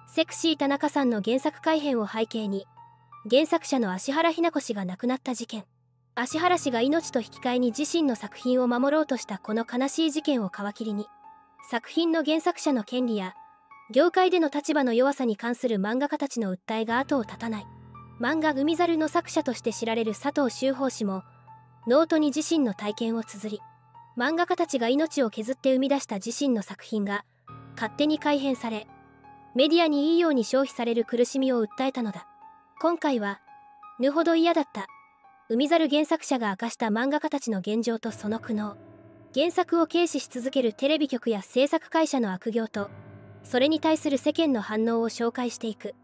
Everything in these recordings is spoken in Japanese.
セクシー田中さんの原作改編を背景に、原作者の芦原日奈子氏が亡くなった事件。芦原氏が命と引き換えに自身の作品を守ろうとしたこの悲しい事件を皮切りに、作品の原作者の権利や業界での立場の弱さに関する漫画家たちの訴えが後を絶たない。漫画「海猿」の作者として知られる佐藤秀峰氏もノートに自身の体験を綴り、漫画家たちが命を削って生み出した自身の作品が勝手に改編され、メディアにいいように消費される苦しみを訴えたのだ。今回はぬほど嫌だった海猿原作者が明かした漫画家たちの現状とその苦悩、原作を軽視し続けるテレビ局や制作会社の悪行と、それに対する世間の反応を紹介していく。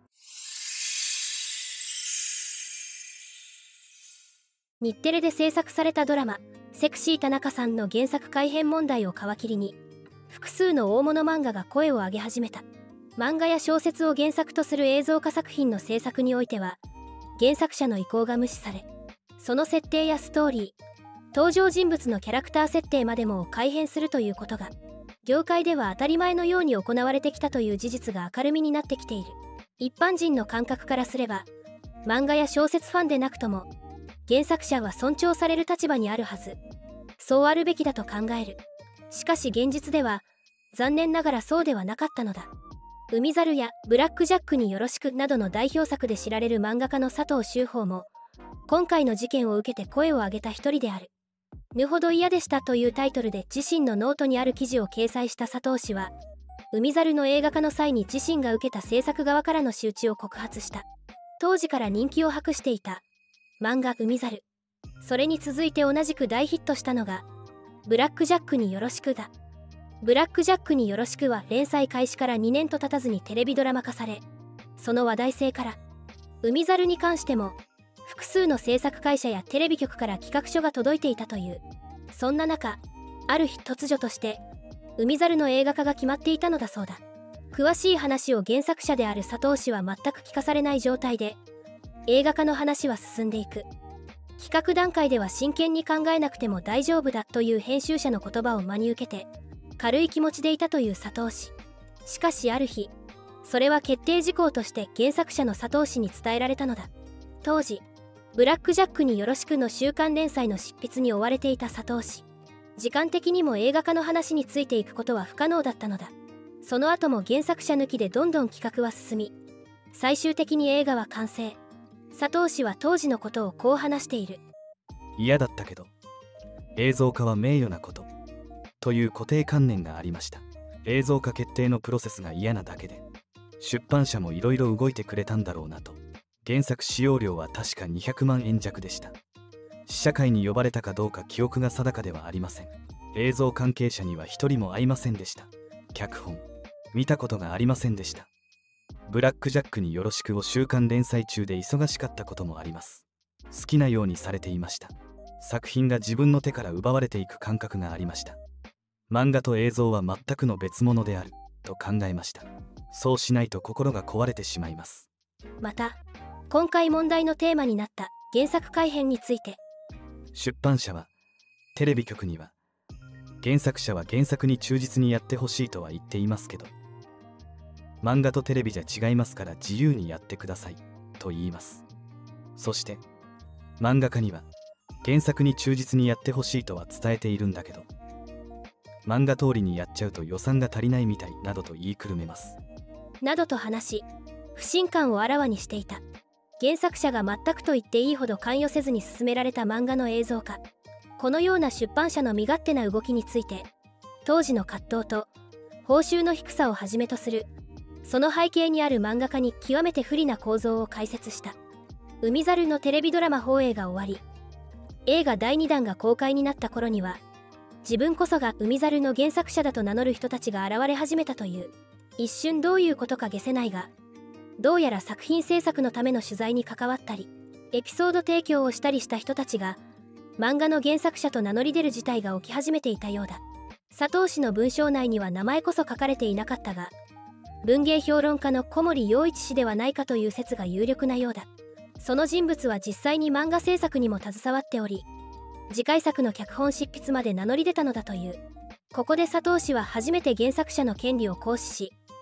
日テレで制作されたドラマ「セクシー田中さん」の原作改編問題を皮切りに、複数の大物漫画が声を上げ始めた。漫画や小説を原作とする映像化作品の制作においては、原作者の意向が無視され、その設定やストーリー、登場人物のキャラクター設定までもを改変するということが、業界では当たり前のように行われてきたという事実が明るみになってきている。一般人の感覚からすれば、漫画や小説ファンでなくとも原作者は尊重される立場にあるはず、そうあるべきだと考える。しかし現実では残念ながらそうではなかったのだ。海猿やブラックジャックによろしくなどの代表作で知られる漫画家の佐藤秀峰も今回の事件を受けて声を上げた一人である。ぬほど嫌でしたというタイトルで自身のノートにある記事を掲載した佐藤氏は、海猿の映画化の際に自身が受けた制作側からの仕打ちを告発した。当時から人気を博していた漫画海猿、それに続いて同じく大ヒットしたのがブラックジャックによろしくだ。ブラックジャックによろしくは連載開始から2年と経たずにテレビドラマ化され、その話題性から海猿に関しても複数の制作会社やテレビ局から企画書が届いていたという。そんな中、ある日突如として海猿の映画化が決まっていたのだそうだ。詳しい話を原作者である佐藤氏は全く聞かされない状態で映画化の話は進んでいく。企画段階では真剣に考えなくても大丈夫だという編集者の言葉を真に受けて軽い気持ちでいたという佐藤氏。しかしある日、それは決定事項として原作者の佐藤氏に伝えられたのだ。当時ブラックジャックによろしくの週刊連載の執筆に追われていた佐藤氏。時間的にも映画化の話についていくことは不可能だったのだ。その後も原作者抜きでどんどん企画は進み、最終的に映画は完成。佐藤氏は当時のことをこう話している。 嫌だったけど映像化は名誉なことという固定観念がありました。映像化決定のプロセスが嫌なだけで、出版社もいろいろ動いてくれたんだろうなと。原作使用料は確か200万円弱でした。試写会に呼ばれたかどうか記憶が定かではありません。映像関係者には一人も会いませんでした。脚本見たことがありませんでした。ブラックジャックによろしくを週刊連載中で忙しかったこともあります。好きなようにされていました。作品が自分の手から奪われていく感覚がありました。漫画と映像は全くの別物であると考えました。そうしないと心が壊れてしまいます。 また今回問題のテーマになった原作改編について、 出版社はテレビ局には原作者は原作に忠実にやってほしいとは言っていますけど、漫画とテレビじゃ違いますから自由にやってくださいと言います。そして漫画家には原作に忠実にやってほしいとは伝えているんだけど、漫画通りにやっちゃうと予算が足りないみたいなどと言いくるめますなどと話し、不信感をあらわにしていた。原作者が全くと言っていいほど関与せずに進められた漫画の映像化。このような出版社の身勝手な動きについて、当時の葛藤と報酬の低さをはじめとするその背景にある漫画家に極めて不利な構造を解説した。海猿のテレビドラマ放映が終わり、映画第2弾が公開になった頃には、自分こそが海猿の原作者だと名乗る人たちが現れ始めたという。一瞬どういうことか解せないが、どうやら作品制作のための取材に関わったり、エピソード提供をしたりした人たちが漫画の原作者と名乗り出る事態が起き始めていたようだ。佐藤氏の文章内には名前こそ書かれていなかったが、文芸評論家の小森洋一氏ではないかという説が有力なようだ。その人物は実際に漫画制作にも携わっており、次回作の脚本執筆まで名乗り出たのだという。ここで佐藤氏は初めて原作者の権利を行使し、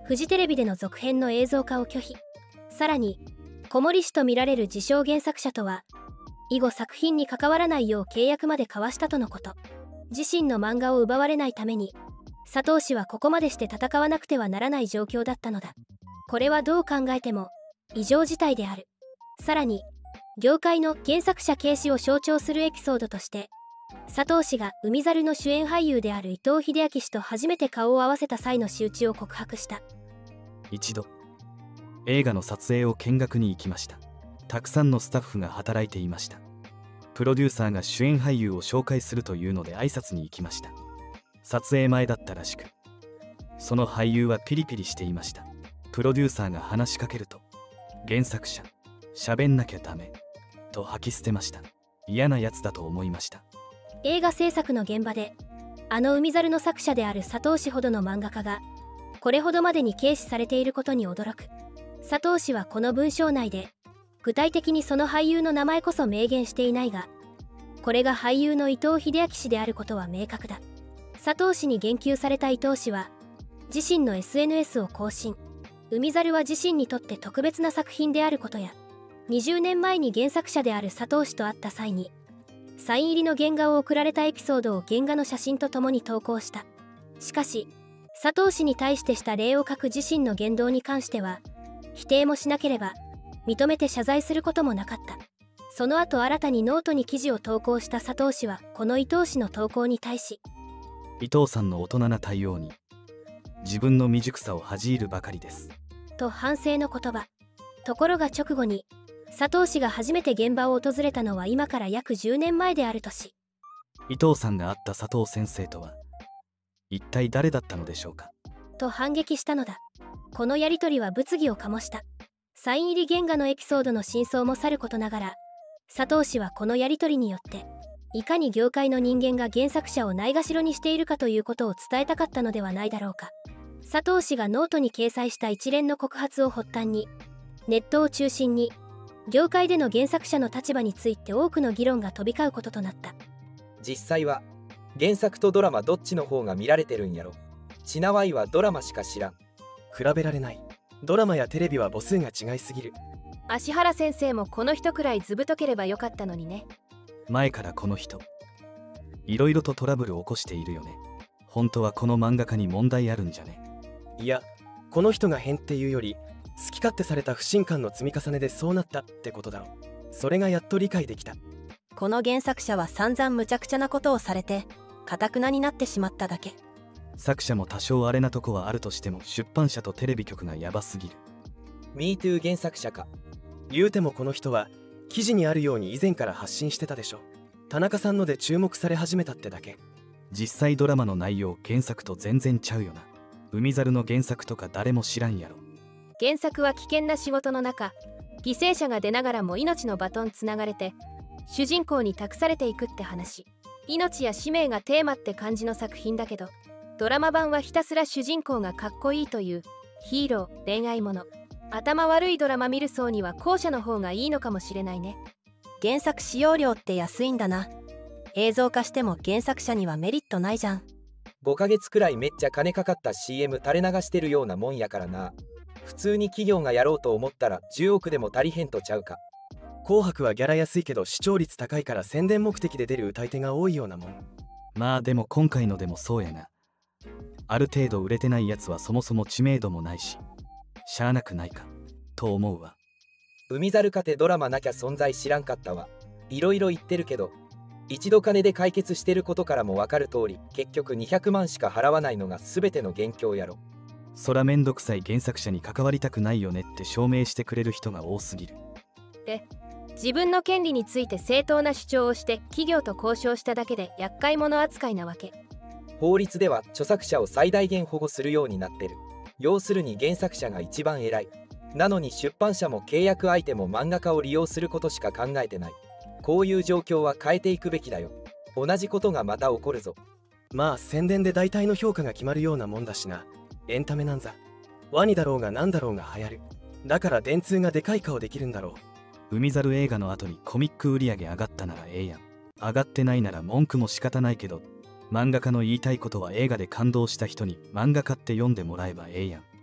フジテレビでの続編の映像化を拒否。さらに小森氏とみられる自称原作者とは以後作品に関わらないよう契約まで交わしたとのこと。自身の漫画を奪われないために佐藤氏はここまでして戦わなくてはならない状況だったのだ。これはどう考えても異常事態である。さらに業界の原作者軽視を象徴するエピソードとして佐藤氏が海猿の主演俳優である伊藤英明氏と初めて顔を合わせた際の仕打ちを告白した。 一度映画の撮影を見学に行きました。たくさんのスタッフが働いていました。プロデューサーが主演俳優を紹介するというので挨拶に行きました。撮影前だったらしく、その俳優はピリピリしていました。プロデューサーが話しかけると、原作者喋んなきゃダメと吐き捨てました。嫌なやつだと思いました。 映画制作の現場であの海猿の作者である佐藤氏ほどの漫画家がこれほどまでに軽視されていることに驚く。佐藤氏はこの文章内で具体的にその俳優の名前こそ明言していないが、これが俳優の伊藤英明氏であることは明確だ。佐藤氏に言及された伊藤氏は自身の SNS を更新。海猿は自身にとって特別な作品であることや、20年前に原作者である佐藤氏と会った際にサイン入りの原画を送られたエピソードを原画の写真とともに投稿した。しかし佐藤氏に対してした礼を書く自身の言動に関しては否定もしなければ認めて謝罪することもなかった。その後新たにノートに記事を投稿した佐藤氏はこの伊藤氏の投稿に対し、 伊藤さんの大人な対応に自分の未熟さを恥じるばかりですと反省の言葉。ところが直後に佐藤氏が初めて現場を訪れたのは今から約10年前であるとし、 伊藤さんが会った佐藤先生とは一体誰だったのでしょうかと反撃したのだ。このやり取りは物議を醸した。サイン入り原画のエピソードの真相もさることながら、佐藤氏はこのやり取りによっていかに業界の人間が原作者をないがしろにしているかということを伝えたかったのではないだろうか。佐藤氏がノートに掲載した一連の告発を発端にネットを中心に業界での原作者の立場について多くの議論が飛び交うこととなった。 実際は原作とドラマどっちの方が見られてるんやろ。ちなわいはドラマしか知らん。 比べられない。ドラマやテレビは母数が違いすぎる。 芦原先生もこの人くらい図太ければよかったのにね。 前からこの人いろいろとトラブル起こしているよね。本当はこの漫画家に問題あるんじゃね。 いや、この人が変っていうより好き勝手された不信感の積み重ねでそうなったってことだろう。それがやっと理解できた。 この原作者は散々無茶苦茶なことをされて頑くなになってしまっただけ。 作者も多少あれなとこはあるとしても出版社とテレビ局がヤバすぎる。 MeToo 原作者か。 言うてもこの人は記事にあるように以前から発信してたでしょ。田中さんので注目され始めたってだけ。 実際ドラマの内容原作と全然ちゃうよな。海猿の原作とか誰も知らんやろ。 原作は危険な仕事の中、犠牲者が出ながらも命のバトンつながれて主人公に託されていくって話。命や使命がテーマって感じの作品だけど、ドラマ版はひたすら主人公がかっこいいというヒーロー恋愛もの。頭悪いドラマ見る層には後者の方がいいのかもしれないね。 原作使用料って安いんだな。映像化しても原作者にはメリットないじゃん。 5ヶ月くらいめっちゃ金かかった CM 垂れ流してるようなもんやからな。普通に企業がやろうと思ったら10億でも足りへんとちゃうか。 紅白はギャラ安いけど視聴率高いから宣伝目的で出る歌い手が多いようなもん。 まあでも今回のでもそうやな。ある程度売れてないやつはそもそも知名度もないししゃあなくないかと思うわ。 海猿かてドラマなきゃ存在知らんかったわ。いろいろ言ってるけど一度金で解決してることからも分かる通り、結局200万しか払わないのが全ての元凶やろ。 そらめんどくさい原作者に関わりたくないよねって証明してくれる人が多すぎる。 で、自分の権利について正当な主張をして企業と交渉しただけで厄介者扱いなわけ。 法律では著作者を最大限保護するようになってる。要するに原作者が一番偉い。なのに出版社も契約相手も漫画家を利用することしか考えてない。こういう状況は変えていくべきだよ。同じことがまた起こるぞ。 まあ宣伝で大体の評価が決まるようなもんだしな。エンタメなんざワニだろうがなんだろうが流行る。だから電通がでかい顔できるんだろう。海猿映画の後にコミック売り上げ上がったならええやん。上がってないなら文句も仕方ないけど、漫画家の言いたいことは映画で感動した人に漫画家って読んでもらえばええやん。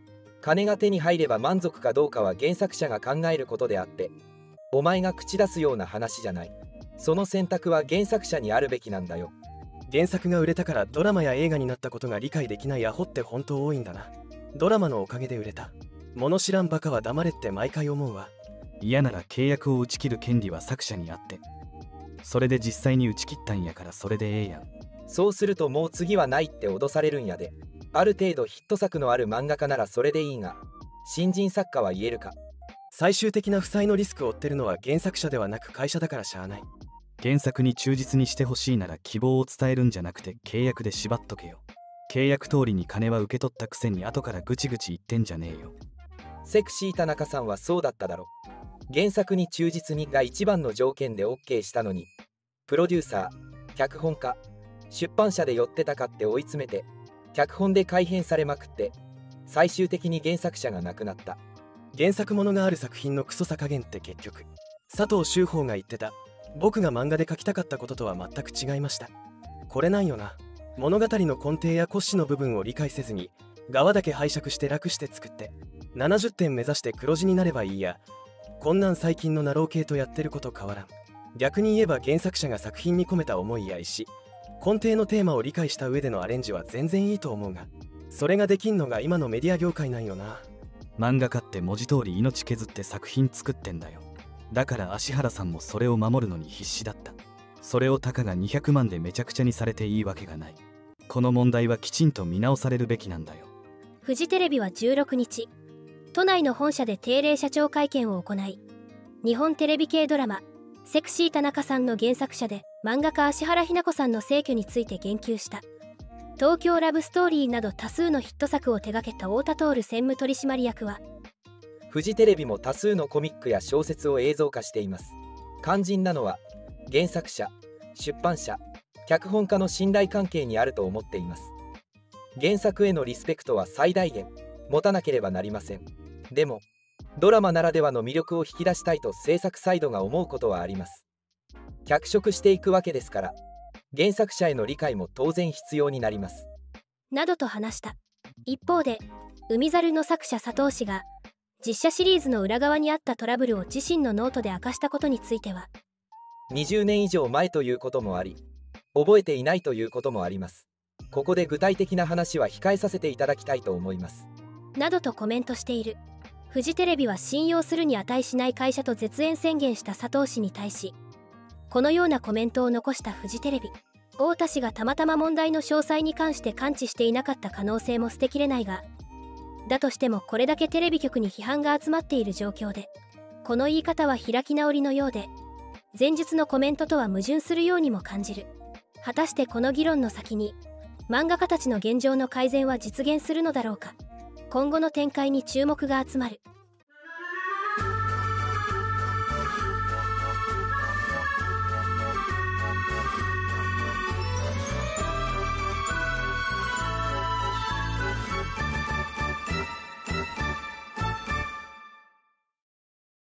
金が手に入れば満足かどうかは原作者が考えることであって、お前が口出すような話じゃない。その選択は原作者にあるべきなんだよ。 原作が売れたからドラマや映画になったことが理解できないアホって本当多いんだな。ドラマのおかげで売れた。物知らんバカは黙れって毎回思うわ。 嫌なら契約を打ち切る権利は作者にあって、それで実際に打ち切ったんやからそれでええやん。 そうするともう次はないって脅されるんやで。ある程度ヒット作のある漫画家ならそれでいいが、新人作家は言えるか。 最終的な負債のリスクを負ってるのは原作者ではなく会社だからしゃあない。 原作に忠実にしてほしいなら希望を伝えるんじゃなくて契約で縛っとけよ。契約通りに金は受け取ったくせに後からぐちぐち言ってんじゃねえよ。 セクシー田中さんはそうだっただろ。原作に忠実にが一番の条件で OK したのに、プロデューサー、脚本家、出版社で寄ってたかって追い詰めて、脚本で改変されまくって、最終的に原作者が亡くなった。 原作ものがある作品のクソさ加減って結局、佐藤秀峰が言ってた僕が漫画で書きたかったこととは全く違いました。これなんよな。物語の根底や骨子の部分を理解せずに側だけ拝借して楽して作って70点目指して黒字になればいいや。こんなん最近のナロー系とやってること変わらん。逆に言えば原作者が作品に込めた思いや意思、根底のテーマを理解した上でのアレンジは全然いいと思うが、それができんのが今のメディア業界なんよな。 漫画家って文字通り命削って作品作ってんだよ。だから芦原さんもそれを守るのに必死だった。それをたかが200万でめちゃくちゃにされていいわけがない。この問題はきちんと見直されるべきなんだよ。 フジテレビは16日、都内の本社で定例社長会見を行い、日本テレビ系ドラマ「セクシー田中さん」の原作者で漫画家芦原日奈子さんの逝去について言及した。東京ラブストーリーなど多数のヒット作を手掛けた太田徹専務取締役は、 フジテレビも多数のコミックや小説を映像化しています。肝心なのは原作者、出版社、脚本家の信頼関係にあると思っています。原作へのリスペクトは最大限持たなければなりません。でもドラマならではの魅力を引き出したいと制作サイドが思うことはあります。脚色していくわけですから、原作者への理解も当然必要になります。 などと話した。一方で、海猿の作者佐藤氏が実写シリーズの裏側にあったトラブルを自身のノートで明かしたことについては、 20年以上前ということもあり、覚えていないということもあります。ここで具体的な話は控えさせていただきたいと思います。 などとコメントしている。フジテレビは信用するに値しない会社と絶縁宣言した佐藤氏に対し、このようなコメントを残したフジテレビ。太田氏がたまたま問題の詳細に関して関知していなかった可能性も捨てきれないが、だとしてもこれだけテレビ局に批判が集まっている状況で、この言い方は開き直りのようで、前述のコメントとは矛盾するようにも感じる。果たしてこの議論の先に漫画家たちの現状の改善は実現するのだろうか。今後の展開に注目が集まる。